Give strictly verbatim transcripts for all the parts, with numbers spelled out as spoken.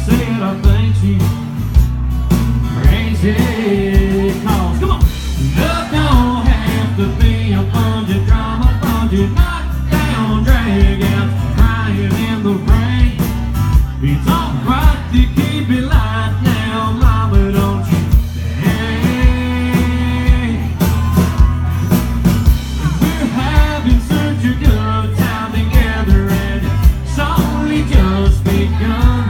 said I think she's crazy. Cause, come on, love don't have to be a bungee drama, bungee knock down, drag out, crying in the rain. It's alright to keep it light now, mama, don't you dare. We're having such a good time together, and it's only just begun.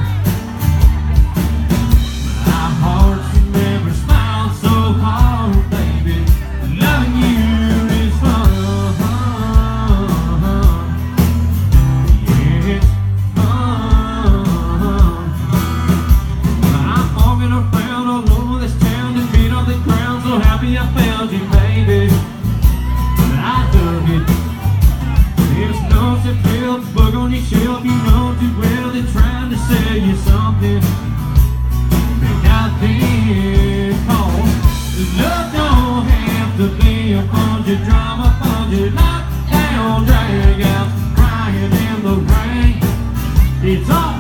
My heart's never smiled so hard, baby. Loving you is fun. Yeah, it's fun. I'm walking around all over this town and beat on the ground. So happy I found you, baby. I dug it. There's no feel bug on your shelf. You know too well they're trying to sell you something. They got this cause love don't have to be a bunch of drama, bunch of knock down, drag out, crying in the rain. It's all